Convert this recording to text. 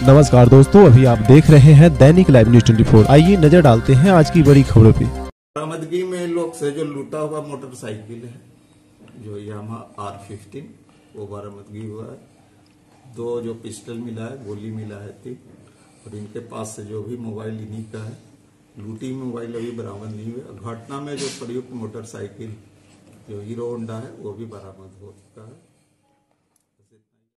नमस्कार दोस्तों, अभी आप देख रहे हैं दैनिक लाइव न्यूज 24। आइए नजर डालते हैं आज की बड़ी खबरों पे। बरामदगी में लोग से जो लूटा हुआ मोटरसाइकिल है, जो यामा R15, वो बरामदगी हुआ है। 2 जो पिस्टल मिला है, गोली मिला है 3, और इनके पास से जो भी मोबाइल इन्हीं का है। लूटी मोबाइल अभी बरामद नहीं हुई। घटना में जो प्रयुक्त मोटरसाइकिल जो हीरो होंडा है, वो भी बरामद हो चुका है।